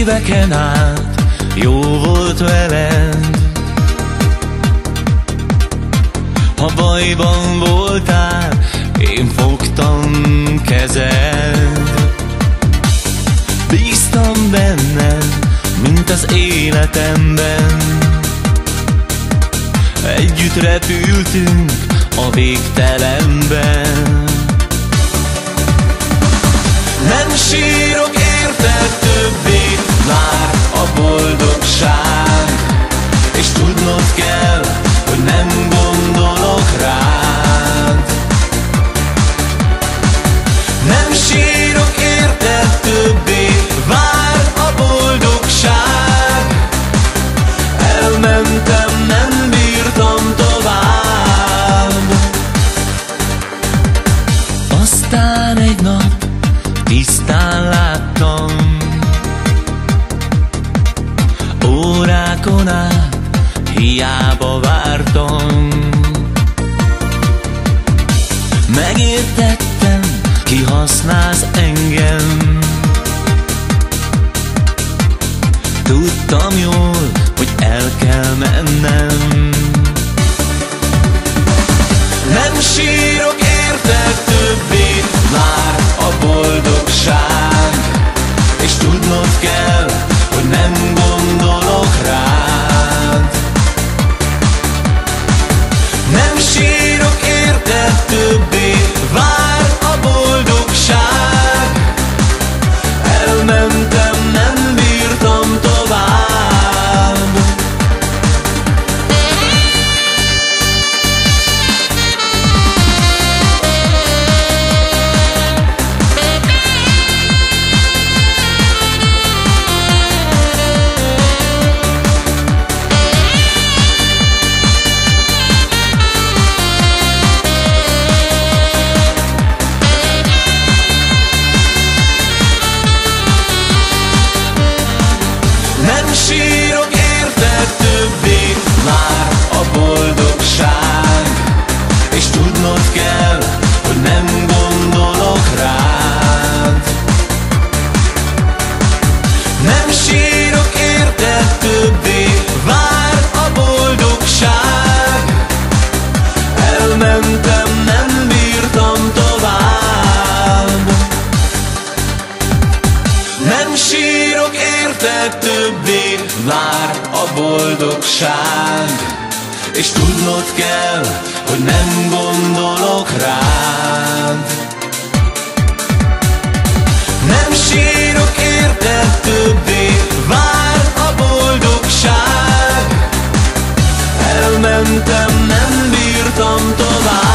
Éveken át jó volt veled, ha bajban voltál, én fogtam kezed. Bíztam benned, mint az életemben, együtt repültünk a végtelenben. Nem sírok érted többé, már a boldogság, és tudnod kell, hogy nem gondolok rád. Nem sírok érted többé, vár a boldogság. Elmentem, nem bírtam tovább. Aztán egy nap tisztán láttam, órákon át hiába vártam. Megértettem, kihasználsz engem. Tudtam jól, hogy el kell mennem. Nem sírok érted többé, már a boldogság, és tudnod kell, hogy nem gondolok rád. Nem sírok érted többé, vár a boldogság. Elmentem, nem bírtam tovább. Nem sírok érted többé, már a boldogság, és tudnod kell, hogy nem gondolok rád. Nem sírok érted többé, vár a boldogság. Elmentem, nem bírtam tovább. Nem sírok érted többé, vár a boldogság, és tudnod kell, hogy nem gondolok rád. Nem sírok érted többé, vár a boldogság. Elmentem, nem bírtam tovább.